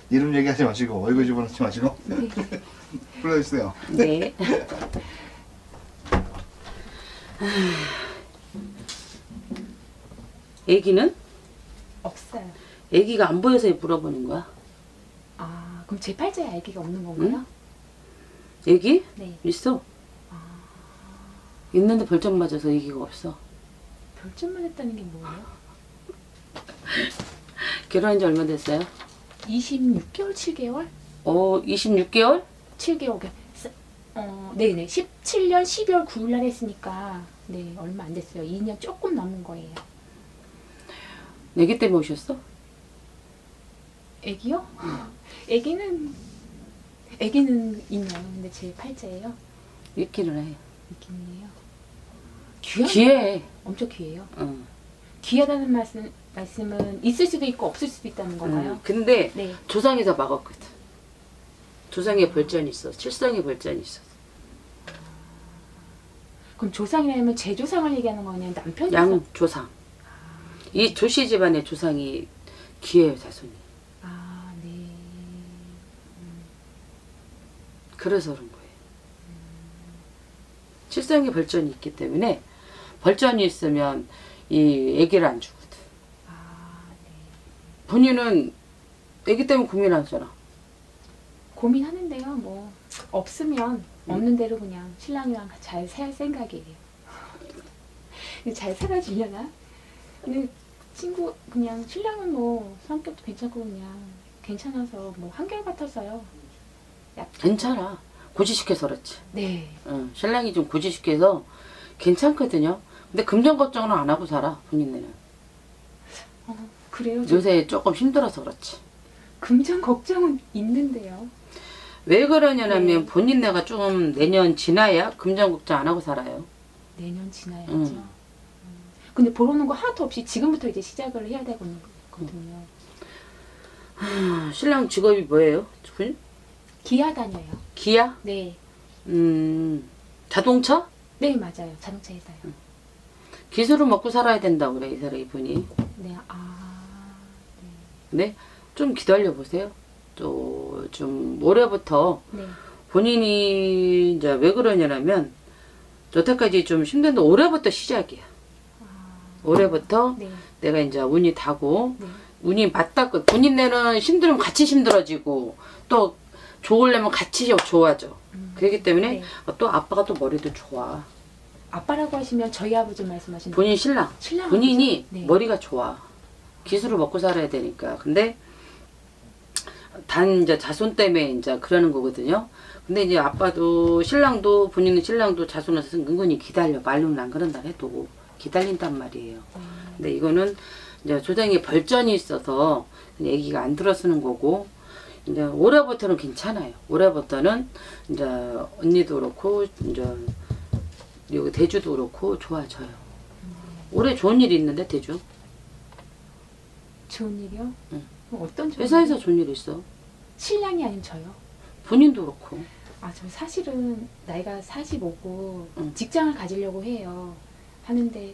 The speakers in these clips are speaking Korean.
이름 얘기하지 마시고 얼굴 집어넣지 마시고 네. 불러주세요. 네. 애기는? 없어요. 애기가 안 보여서 물어보는 거야. 아, 그럼 제 팔자에 아기가 없는 건가요? 애기? 네. 있어. 있는데 벌점 맞아서 애기가 없어. 별점만 했다는 게 뭐예요? 결혼한 지 얼마 됐어요? 26개월, 7개월? 26개월? 7개월. 네네. 17년 12월 9일 날 했으니까 네, 얼마 안 됐어요. 2년 조금 넘은 거예요. 애기 때문에 오셨어? 애기요? 애기는 있나요? 근데 제 팔자예요? 있기는 해. 있긴해요. 귀해. 엄청 귀해요. 응. 귀하다는 말씀은 있을 수도 있고 없을 수도 있다는 건가요? 근데 네. 조상에서 막았거든. 조상에 벌전이 있어. 칠성에 벌전이 있어. 그럼 조상이라면 제 조상을 얘기하는 거냐? 남편 조상? 양조상. 이 조씨 집안의 조상이 귀해요, 자손이. 아, 네. 그래서 그런 거예요. 칠성에 벌전이 있기 때문에 벌전이 있으면 이 애기를 안 주거든. 아, 네. 본인은 애기 때문에 고민하잖아. 고민하는데요. 뭐 없으면 없는 대로 그냥 신랑이랑 잘 살 생각이에요. 잘 살아주려나? 근데 친구 그냥 신랑은 뭐 성격도 괜찮고 그냥 괜찮아서 뭐 한결같아서요. 괜찮아. 고지시켜서 그렇지. 네. 신랑이 좀 고지시켜서 괜찮거든요. 근데 금전 걱정은 안 하고 살아, 본인네는. 그래요? 요새 조금 힘들어서 그렇지. 금전 걱정은 있는데요. 왜 그러냐면 네. 본인네가 좀 내년 지나야 금전 걱정 안 하고 살아요. 내년 지나야죠. 근데 보러는 거 하나도 없이 지금부터 이제 시작을 해야 되거든요. 신랑 직업이 뭐예요? 기아 다녀요. 기아? 네. 자동차? 네, 맞아요. 자동차 회사요. 기술을 먹고 살아야 된다고 그래, 이 사람 이분이. 네, 네? 좀 기다려 보세요. 좀 올해부터 네. 본인이 이제 왜 그러냐면 여태까지 좀 힘든데 올해부터 시작이야. 올해부터 네. 내가 이제 운이 타고 네. 운이 맞닿고 본인네는 힘들면 같이 힘들어지고 또 좋으려면 같이 좋아져. 그렇기 때문에 네. 또 아빠가 또 머리도 좋아. 아빠라고 하시면 저희 아버지 말씀하시는 본인 신랑. 신랑 본인이 아버지? 네. 머리가 좋아. 기술을 먹고 살아야 되니까. 근데 단 이제 자손 때문에 이제 그러는 거거든요. 근데 이제 아빠도 신랑도 본인은 신랑도 자손을 은근히 기다려. 말로는 안 그런다 해도 기다린단 말이에요. 근데 이거는 이제 조상에 벌전이 있어서 애기가 안 들어서는 거고 이제 올해부터는 괜찮아요. 올해부터는 이제 언니도 그렇고 이제 여기 대주도 그렇고 좋아져요. 올해 좋은 일이 있는데 대주? 좋은 일이요? 응. 어떤 좋은 회사에서 일? 좋은 일 있어. 신랑이 아닌 저요? 본인도 그렇고. 아, 저 사실은 나이가 45고 응. 직장을 가지려고 해요. 하는데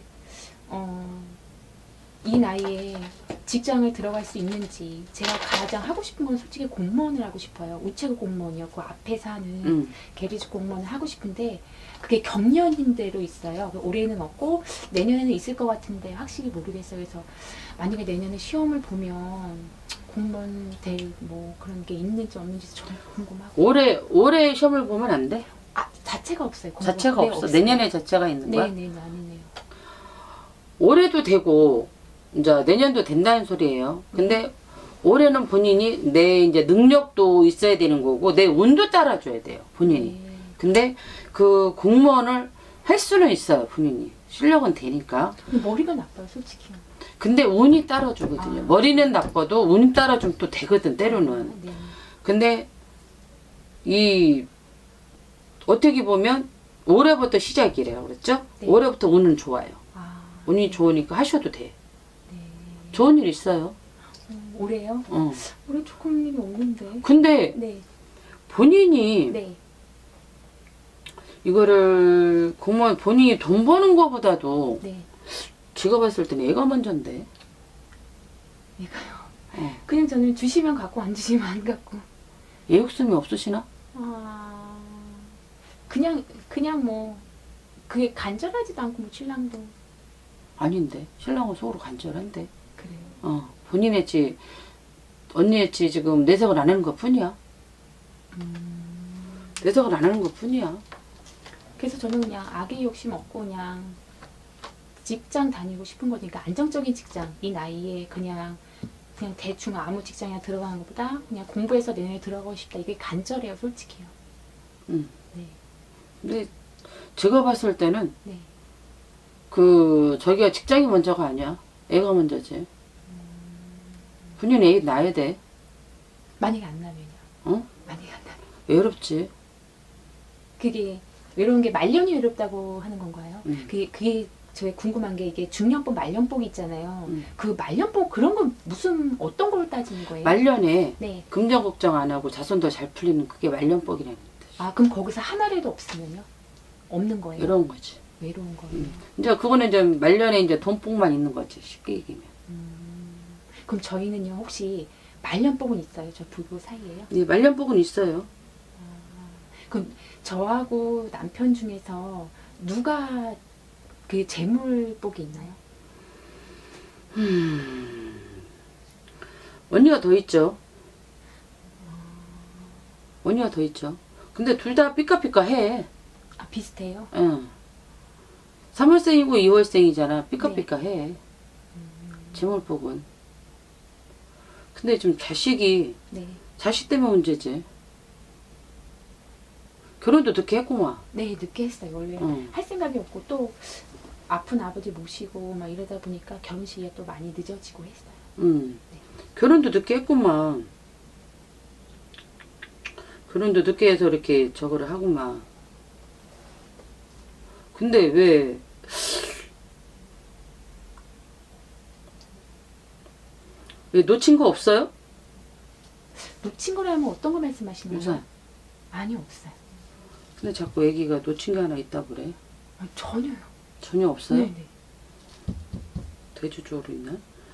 이 나이에 직장을 들어갈 수 있는지 제가 가장 하고 싶은 건 솔직히 공무원을 하고 싶어요. 우체국 공무원이요. 그 앞에서 하는 계리직 공무원을 하고 싶은데 그게 경련인 대로 있어요. 올해는 없고 내년에는 있을 것 같은데 확실히 모르겠어요. 그래서 만약에 내년에 시험을 보면 공무원 될 뭐 그런 게 있는지 없는지 좀 궁금하고. 올해 시험을 보면 안 돼? 아, 자체가 없어요. 자체가 네, 없어. 없어요. 내년에 자체가 있는 거야? 네네, 아니네요. 올해도 되고 이제 내년도 된다는 소리예요. 근데 올해는 본인이 내 이제 능력도 있어야 되는 거고 내 운도 따라줘야 돼요. 본인이. 네. 근데 그 공무원을 할 수는 있어요. 본인이. 실력은 되니까. 근데 머리가 나빠요, 솔직히. 근데 운이 따라주거든요. 머리는 나빠도 운이 따라주면 또 되거든, 때로는. 네. 근데 이 어떻게 보면 올해부터 시작이래요. 그랬죠? 네. 올해부터 운은 좋아요. 운이 네. 좋으니까 하셔도 돼. 네. 좋은 일 있어요. 올해요? 올해 조금 일이 없는데. 근데 네. 본인이 네. 이거를 공무원 본인이 돈 버는 거보다도 네. 제가 봤을 때는 애가 먼저인데. 얘가요. 어. 그냥 그냥 저는 주시면 갖고 안 주시면 안 갖고. 애욕심이 없으시나? 아, 그냥 뭐 그게 간절하지도 않고 뭐 신랑도 아닌데 신랑은 속으로 간절한데. 그래요. 본인 했지 언니 했지 지금 내색을 안 하는 것 뿐이야. 내색을 안 하는 것 뿐이야. 그래서 저는 그냥 악의 욕심 없고 그냥 직장 다니고 싶은 거니까 안정적인 직장, 이 나이에 그냥 대충 아무 직장이나 들어가는 것보다 그냥 공부해서 내년에 들어가고 싶다. 이게 간절해요, 솔직히요. 네. 근데 제가 봤을 때는 네. 저기가 직장이 먼저가 아니야. 애가 먼저지. 본인 애 낳아야 돼. 만약에 안 나면요. 만약에 안 나면. 외롭지. 그게 외로운 게 말년이 외롭다고 하는 건가요? 그게 저희 궁금한 게 이게 중년복 말년복 있잖아요. 그 말년복 그런 건 무슨 어떤 걸 따지는 거예요? 말년에 네. 금전 걱정 안 하고 자손도 잘 풀리는 그게 말년복이라는 뜻. 아, 그럼 거기서 하나라도 없으면요? 없는 거예요? 외로운 거지. 외로운 거예요. 이제 그거는 이제 말년에 이제 돈복만 있는 거지. 쉽게 얘기하면. 그럼 저희는요, 혹시 말년복은 있어요? 저 부부 사이에요? 네, 말년복은 있어요. 그럼 저하고 남편 중에서 누가 그 재물복이 있나요? 언니가 더 있죠. 언니가 더 있죠. 근데 둘 다 삐까삐까 해. 아, 비슷해요? 응. 3월생이고 2월생이잖아. 삐까삐까 해. 재물복은. 근데 좀 자식이, 네. 자식 때문에 문제지. 결혼도 늦게 했구만. 네, 늦게 했어요. 원래 할 생각이 없고 또 아픈 아버지 모시고 막 이러다 보니까 결혼식이 또 많이 늦어지고 했어요. 네. 결혼도 늦게 했구만. 결혼도 늦게 해서 이렇게 저거를 하구만. 근데 왜 놓친 거 없어요? 놓친 거라면 어떤 거 말씀하시는 거예요? 유산. 아니, 없어요. 근데 자꾸 애기가 놓친 게 하나 있다 그래. 아, 전혀요. 전혀 없어요? 네네. 대주적으로 있나?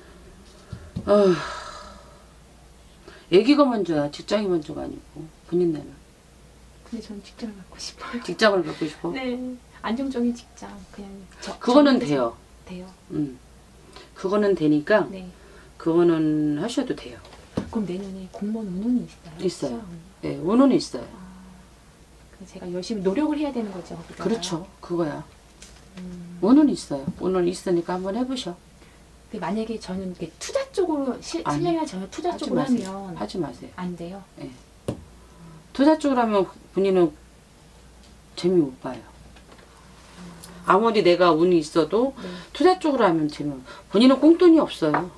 애기가 먼저야. 직장이 먼저가 아니고. 본인네는. 근데 저는 직장을 갖고 싶어요. 직장을 갖고 싶어? 네. 안정적인 직장. 그냥 그거는 돼요. 돼요. 그거는 되니까 네. 그거는 하셔도 돼요. 그럼 내년에 공무원 운운이 있어요? 있어요. 시험? 네, 운운이 있어요. 그래서 제가 열심히 노력을 해야 되는 거죠. 거기다가. 그렇죠. 그거야. 운운이 있어요. 운운 있으니까 한번 해보셔. 근데 만약에 저는 이렇게 투자 쪽으로 아니, 실례가 전혀 투자 하지 쪽으로 마세요. 하면 하지 마세요. 안 돼요. 네. 투자 쪽으로 하면 본인은 재미 못 봐요. 아무리 내가 운이 있어도 네. 투자 쪽으로 하면 재미 본인은 꽁돈이 없어요.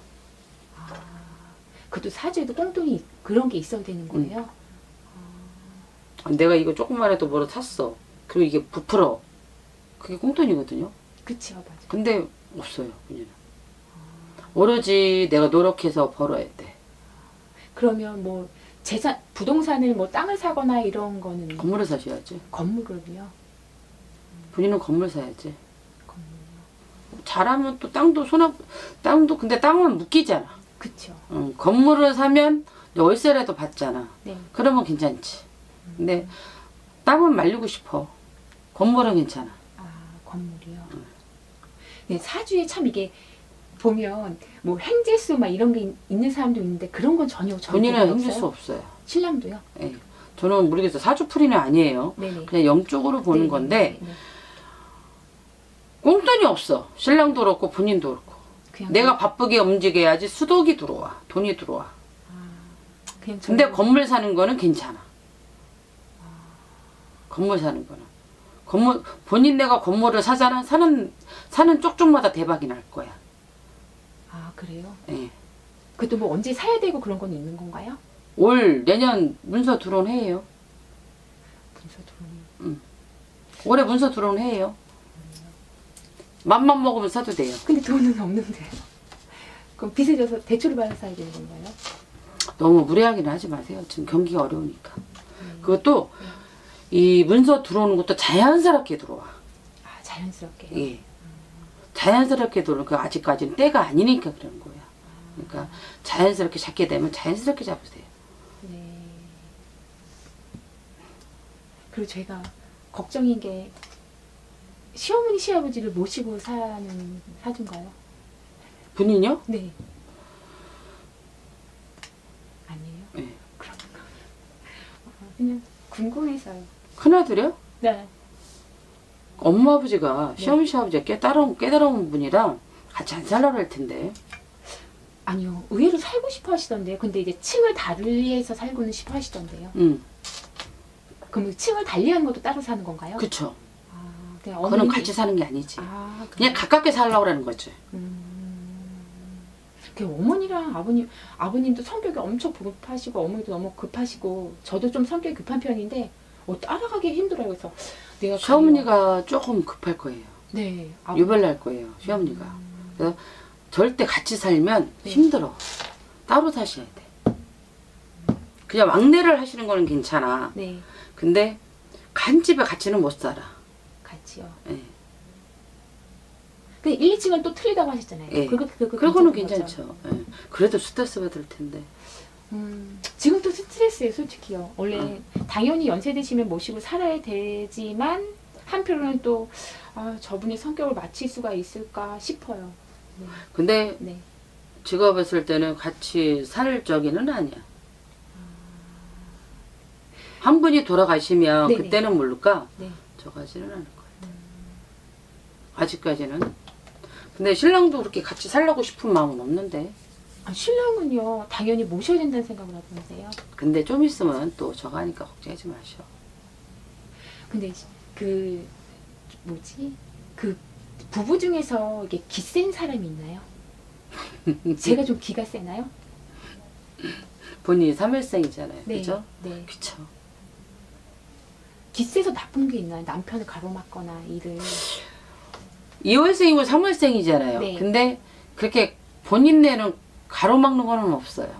그것도 사주에도 꽁돈이 그런 게 있어야 되는 거예요? 내가 이거 조금만 해도 뭐로 샀어. 그리고 이게 부풀어. 그게 꽁돈이거든요. 그치요, 맞아요. 근데 없어요, 본인은. 오로지 내가 노력해서 벌어야 돼. 그러면 뭐 재산, 부동산을 뭐 땅을 사거나 이런 거는 건물을 사셔야지. 건물을요? 본인은 건물 사야지. 건물요. 잘하면 또 땅도 근데 땅은 묶이잖아. 그쵸. 건물을 사면 월세라도 받잖아. 네. 그러면 괜찮지. 근데 땅은 말리고 싶어. 건물은 괜찮아. 아, 건물이요? 네, 사주에 참 이게 보면 뭐 횡재수 막 이런 게 있는 사람도 있는데 그런 건 전혀 본인은 힘들 수 없어요. 신랑도요? 예. 저는 모르겠어요. 사주풀이는 아니에요. 네네. 그냥 영적으로 보는 네네. 건데 네네. 꽁돈이 없어. 신랑도 그렇고 본인도 그렇고. 그냥 내가 바쁘게 움직여야지 수독이 들어와. 돈이 들어와. 그냥 근데 저는 건물 사는 거는 괜찮아. 건물 사는 거는. 본인 내가 건물을 사잖아. 사는 쪽쪽마다 대박이 날 거야. 아, 그래요? 예. 그것도 뭐 언제 사야 되고 그런 건 있는 건가요? 내년 문서 들어온 해예요. 문서 들어오는. 올해 문서 들어온 해예요. 맘만 먹으면 사도 돼요. 근데 돈은 없는데. 그럼 빚을 져서 대출을 받아서 사야 되는 건가요? 너무 무리하게는 하지 마세요. 지금 경기가 어려우니까. 그것도 이 문서 들어오는 것도 자연스럽게 들어와. 아, 자연스럽게. 예. 자연스럽게 들어오는 거 아직까지는 때가 아니니까 그러는 거야. 그러니까 자연스럽게 잡게 되면 자연스럽게 잡으세요. 네. 그리고 제가 걱정인 게 시어머니 시아버지를 모시고 사는 사주인가요? 본인요? 네. 아니에요? 네. 그런가? 그냥 궁금해서요. 큰아들이요? 네. 엄마 아버지가 네. 시어머니 시아버지가 깨달은 분이랑 같이 안 살라고 할 텐데. 아니요. 의외로 살고 싶어 하시던데요. 근데 이제 층을 달리해서 살고는 싶어 하시던데요. 그럼 층을 달리하는 것도 따로 사는 건가요? 그쵸. 아, 그냥 그거는 어머님이- 같이 사는 게 아니지. 아, 그냥 가깝게 살라고 그러는 거지. 그 어머니랑 아버님도 성격이 엄청 급하시고 어머니도 너무 급하시고 저도 좀 성격이 급한 편인데 따라가기 힘들어요. 그래서 내가 시어머니가 조금 급할 거예요. 네 유별날 거예요. 시어머니가. 그래서 절대 같이 살면 네. 힘들어. 따로 사셔야 돼. 그냥 왕래를 하시는 거는 괜찮아. 네 근데 간 집에 같이는 못 살아. 같이요. 예. 근데 1, 2층은 또 틀리다고 하셨잖아요. 예. 괜찮은 그거는 거죠? 괜찮죠. 예. 그래도 스트레스 받을 텐데. 지금도 스트레스예요, 솔직히요. 원래 당연히 연세 드시면 모시고 살아야 되지만 한편으로는 또 저분의 성격을 맞출 수가 있을까 싶어요. 네. 근데 네. 제가 봤을 때는 같이 살 적이는 아니야. 한 분이 돌아가시면 네네. 그때는 모를까? 네. 저가지는 않을 것 같아. 아직까지는. 근데 신랑도 그렇게 같이 살려고 싶은 마음은 없는데. 신랑은요, 당연히 모셔야 된다는 생각을 하던데요. 근데 좀 있으면 또 저가니까 걱정하지 마셔. 근데 그 부부 중에서 이게 기센 사람이 있나요? 제가 좀 기가 세나요? 본인이 3일생이잖아요. 네. 그죠? 네. 그쵸. 기세서 나쁜 게 있나요? 남편을 가로막거나 일을. 2월생이고 3월생이잖아요. 네. 근데 그렇게 본인네는 가로막는 거는 없어요.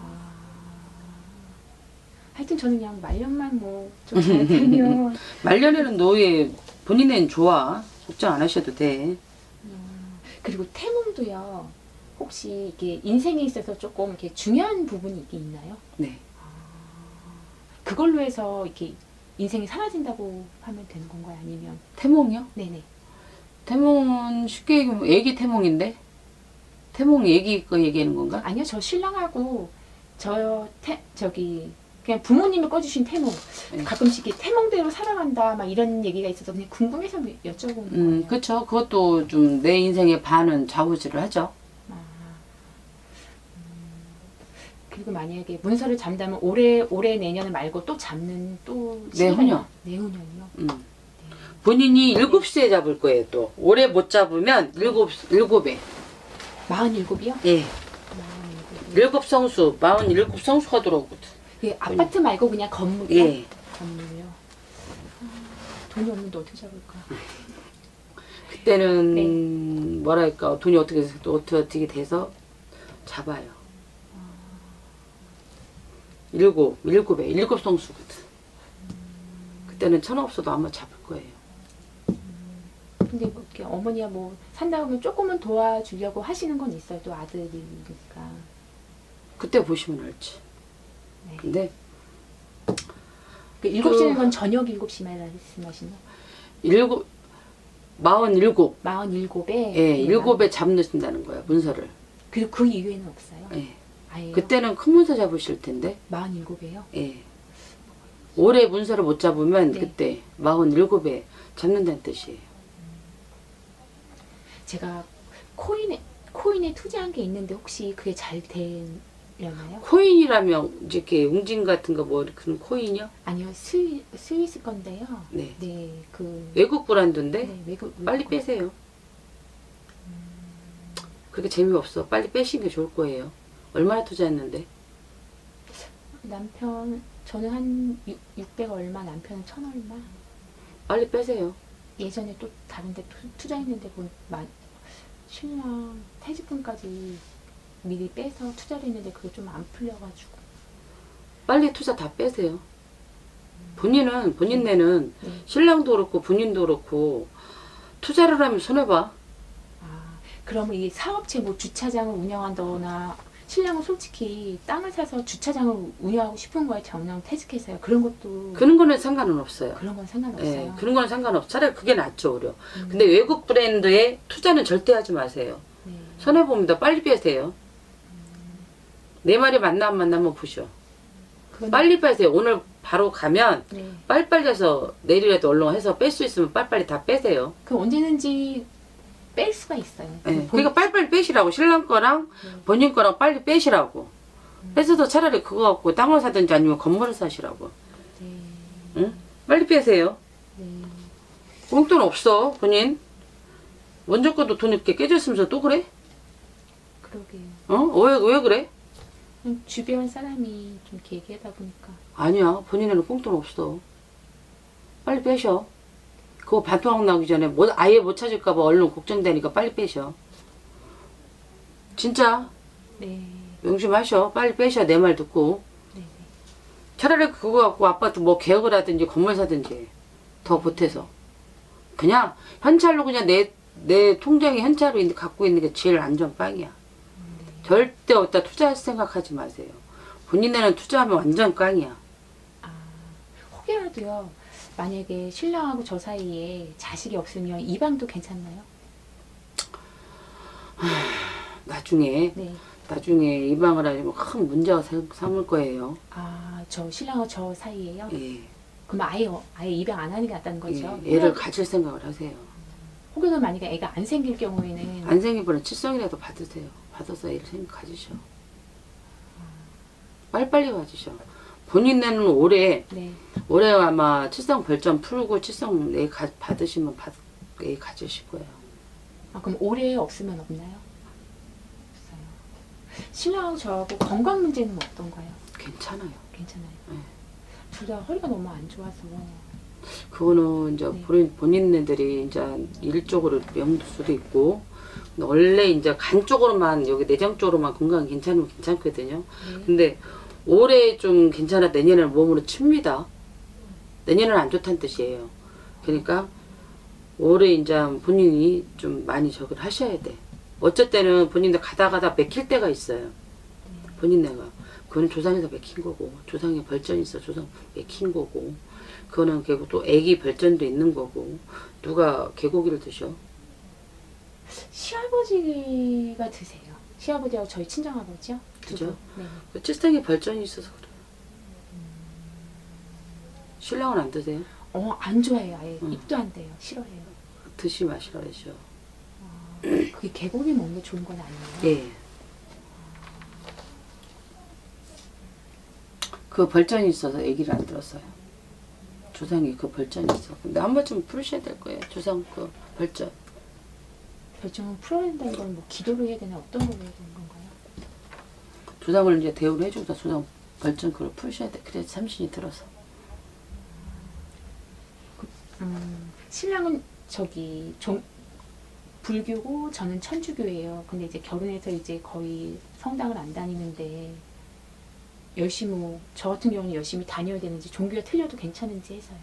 하여튼 저는 그냥 말년만 좀 잘 되면. 말년에는 노예 본인은 좋아. 걱정 안 하셔도 돼. 그리고 태몽도요. 혹시 이게 인생에 있어서 조금 이렇게 중요한 부분이 있긴 있나요? 네. 그걸로 해서 이렇게 인생이 사라진다고 하면 되는 건가요? 아니면? 태몽이요? 네네. 태몽은 쉽게 얘기하면 애기 태몽인데? 태몽 애기 거 얘기하는 건가? 아니요, 저 신랑하고 그냥 부모님이 꺼주신 태몽. 네. 가끔씩 이렇게 태몽대로 살아간다 막 이런 얘기가 있어서 그냥 궁금해서 여쭤보는 거예요. 그쵸. 그것도 좀 내 인생의 반은 좌우지를 하죠. 그리고 만약에 문서를 잡는다면 올해 내년을 말고 또 잡는 또 내후년. 내후년이요. 본인이 7시에 잡을 거예요, 또. 올해 못 잡으면 7에. 47이요? 예. 47. 7성수, 47성수가 들어오거든. 그 아파트 말고 그냥 건물이요? 예. 건물이요. 돈이 없는데 어떻게 잡을까? 그때는, 네. 뭐랄까, 돈이 어떻게 돼서 잡아요. 7에 7성수거든. 그때는 천 없어도 아마 잡을 거예요. 근데 뭐 이렇게 어머니가 뭐 산다 보면 조금은 도와주려고 하시는 건 있어요. 또 아들이니까. 그때 보시면 알지. 네. 근데 그 7시는 건 저녁 7시 말씀하시나요? 47. 47에? 예, 7에 잡는다는 거야, 문서를. 그리고 그 이후에는 없어요? 예. 아예 그때는 큰 문서 잡으실 텐데. 47에요? 예. 올해 문서를 못 잡으면 네. 그때 47에 잡는다는 뜻이에요. 제가 코인에 투자한 게 있는데 혹시 그게 잘 되려나요? 코인이라면 이렇게 웅진 같은 거 뭐 그런 코인이요? 아니요, 스위스 건데요. 네. 네, 외국 브랜드인데 네, 외국 빨리 빼세요. 그렇게 재미없어. 빨리 빼시는 게 좋을 거예요. 얼마나 투자했는데? 저는 한 600 얼마, 남편은 1000 얼마. 빨리 빼세요. 예전에 또 다른데 투자했는데 신랑 퇴직금까지 미리 빼서 투자를 했는데 그게 좀 안 풀려가지고. 빨리 투자 다 빼세요. 본인네는 네. 신랑도 그렇고 본인도 그렇고 투자를 하면 손해봐. 그러면 이 사업체 뭐 주차장을 운영한다거나 신랑은 솔직히 땅을 사서 주차장을 운영하고 싶은 거에 정령 퇴직해서요. 그런 것도 그런 거는 상관은 없어요. 그런 건 상관없어요. 예, 그런 건 상관없어. 차라리 그게 낫죠, 오히려. 근데 외국 브랜드에 투자는 절대 하지 마세요. 네. 손해봅니다. 빨리 빼세요. 내 말이 맞나 안 맞나 한번 보셔. 그건- 빨리 빼세요. 오늘 바로 가면 네. 빨리빨리 해서 내일이라도 얼른 해서 뺄 수 있으면 빨리빨리 다 빼세요. 그 언제든지 뺄 수가 있어요. 예, 그러니까 빨리빨리 빼시라고. 신랑 거랑 본인 거랑 빨리 빼시라고. 빼서도 차라리 그거 갖고 땅을 사든지 아니면 건물을 사시라고. 네. 응? 빨리 빼세요. 네. 용돈 없어, 본인. 먼저 것도 돈 이렇게 깨졌으면서 또 그래? 그러게요. 왜 그래? 그냥 주변 사람이 좀 이렇게 얘기하다 보니까 아니야, 본인에는 꽁돈 없어. 빨리 빼셔. 그거 반토막 나기 전에 아예 못 찾을까봐 얼른 걱정되니까 빨리 빼셔. 진짜 네. 명심하셔. 빨리 빼셔. 내 말 듣고. 네. 차라리 그거 갖고 아파트 뭐 개혁을 하든지 건물 사든지 더 보태서 그냥 현찰로 그냥 내 통장에 현찰로 갖고 있는 게 제일 안전빵이야. 절대 어디다 투자할 생각하지 마세요. 본인에는 투자하면 완전 깡이야. 아, 혹여라도요. 만약에 신랑하고 저 사이에 자식이 없으면 이방도 괜찮나요? 나중에 네. 입양을 하려면 큰 문제가 삼을 거예요. 아, 저 신랑하고 저 사이에요? 예. 그럼 아예 입양 안 하는 게 낫다는 거죠? 예, 애를 가질 생각을 하세요. 혹여나 만약에 애가 안 생길 경우에는 안 생기면 칠성이라도 받으세요. 받아서 애를 가지셔. 빨리빨리 가지셔. 본인네는 올해 네. 아마 칠성 벌점 풀고 칠성 애 받으시면 애 가지실 거예요. 아, 그럼 올해 없으면 없나요? 없어요. 신랑하고 저하고 건강 문제는 어떤가요? 괜찮아요. 괜찮아요. 네. 둘 다 허리가 너무 안 좋아서. 그거는 이제 네. 본인네들이 이제 일적으로 명도 수도 있고 원래 이제 간 쪽으로만 여기 내장 쪽으로만 건강 괜찮으면 괜찮거든요. 네. 근데 올해 좀 괜찮아 내년에는 몸으로 칩니다. 내년은 안 좋다는 뜻이에요. 그러니까 올해 이제 본인이 좀 많이 저걸 하셔야 돼. 어쩔 때는 본인들 가다 맥힐 때가 있어요. 본인네가. 그거는 조상에서 맥힌 거고 조상에 벌전이 있어 조상 맥힌 거고 그거는 결국 또 애기 별전도 있는 거고 누가 개고기를 드셔? 시아버지가 드세요. 시아버지하고 저희 친정아버지요. 그죠? 네. 그 칠성에 벌전이 있어서 그래. 신랑은 안 드세요? 안 좋아해요. 아예 입도 안 돼요. 싫어해요. 드시 마시라 그러죠. 그게 개고기 먹는 게 좋은 건 아니에요. 예. 그 벌전이 있어서 애기를 안 들었어요. 조상이 그 벌전이 있어. 근데 한 번쯤 풀으셔야 될 거예요. 조상 그 벌전. 결정은 풀어야 된다는 건 뭐 기도를 해야 되나 어떤 걸 해야 되는 건가요? 조상을 이제 대우를 해주고서 조상 벌전 그걸 푸셔야 돼. 그래야 참신이 들어서. 신랑은 저기 불교고 저는 천주교예요. 근데 이제 결혼해서 이제 거의 성당을 안 다니는데 열심히 저 같은 경우는 열심히 다녀야 되는지 종교가 틀려도 괜찮은지 해서요.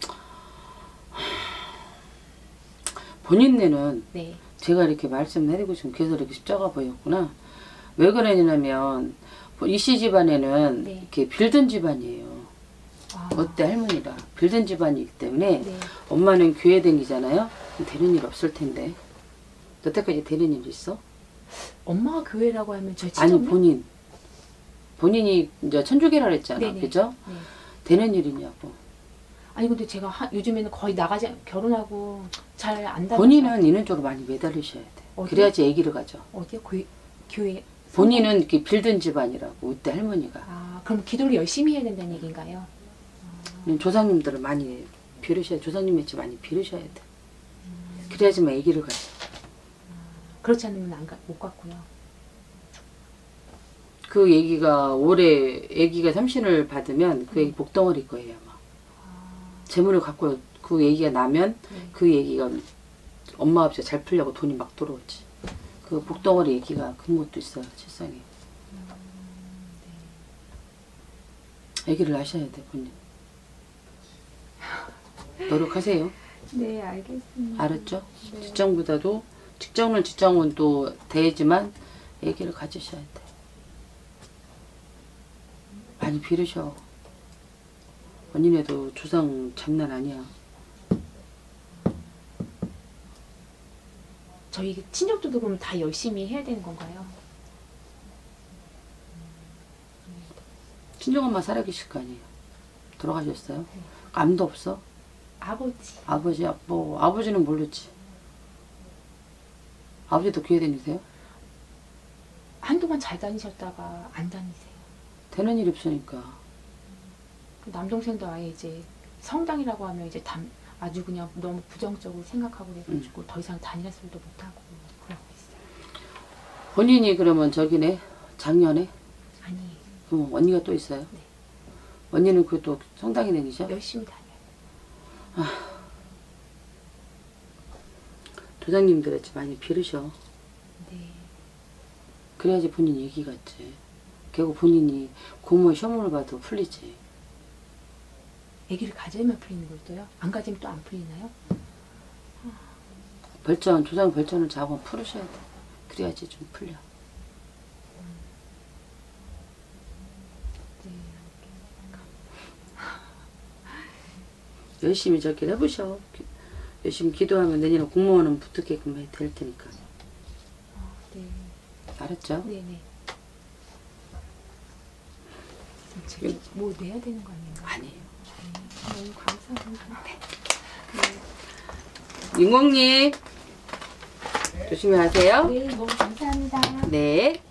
본인네는 네. 제가 이렇게 말씀해드리고 지금 계속 이렇게 십자가 보였구나. 왜 그러냐면 이씨 집안에는 네. 이렇게 빌던 집안이에요. 아, 어때 할머니가 빌던 집안이기 때문에 네. 엄마는 교회 다니잖아요. 되는 일 없을 텐데. 여태까지 되는 일 있어? 엄마가 교회라고 하면 저희 아니 친정요? 본인이 이제 천주교라 그랬잖아. 네네. 그죠? 네. 되는 일이냐고. 아니 근데 제가 요즘에는 거의 나가지 결혼하고 잘 안 다녀서 본인은 이런 쪽으로 많이 매달리셔야 돼. 어디요? 그래야지 아기를 가져. 어디요? 교회 본인은 이렇게 빌던 집안이라고. 그때 할머니가. 아 그럼 기도를 열심히 해야 된다는 얘기인가요? 조상님들을 많이 빌으셔야 조상님의 집 많이 빌으셔야 돼. 그래야지만 아기를 가져. 그렇지 않으면 못 갔고요. 그 얘기가 올해 아기가 삼신을 받으면 그 얘기 복덩어리 거예요 아마. 재물을 갖고 그 얘기가 나면 네. 그 얘기가 엄마 아버지가 잘 풀려고 돈이 막 들어오지. 그 복덩어리 얘기가 그런 것도 있어요 실상에. 아기를 하셔야 돼 본인. 노력하세요. 네 알겠습니다. 알았죠? 네. 뒷장보다도 직장은 직장은 되지만 애기를 가지셔야 돼. 많이 빌으셔. 언니네도 조상 장난 아니야. 저희 친척들도 그럼 다 열심히 해야 되는 건가요? 친정엄마 살아계실 거 아니에요. 돌아가셨어요? 암도 없어? 아버지. 아버지는 모르지. 아버지도 교회 다니세요? 한동안 잘 다니셨다가 안 다니세요. 되는 일이 없으니까. 그 남동생도 아예 이제 성당이라고 하면 이제 아주 그냥 너무 부정적으로 생각하고 그래가지고 더 이상 다니는 소리도 못하고 그러고 있어요. 본인이 그러면 저기네? 작년에? 아니, 언니가 또 있어요? 네. 언니는 그것도 성당에 다니셔? 열심히 다녀요. 조상님들한테 많이 빌으셔. 네. 그래야지 본인 얘기 같지. 결국 본인이 고모의 시험을 봐도 풀리지. 아기를 가지면 풀리는 것도요? 안 가지면 또 안 풀리나요? 조상 별전을 잡아 풀으셔야 돼. 그래야지 좀 풀려. 네. 열심히 저길 해보셔. 열심히 기도하면 내년에 공무원은 붙게끔 될 테니까. 네. 알았죠? 네네. 제가 뭐 내야 되는 거 아닌가요? 아니에요. 너무 감사합니다. 윤공님 조심히 하세요. 네, 너무 감사합니다. 네.